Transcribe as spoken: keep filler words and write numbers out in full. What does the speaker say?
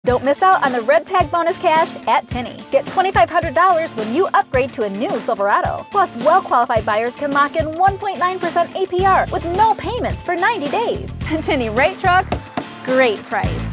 Don't miss out on the red tag bonus cash at Tinney. Get twenty-five hundred dollars when you upgrade to a new Silverado. Plus, well-qualified buyers can lock in one point nine percent A P R with no payments for ninety days. Tinney, right truck, great price.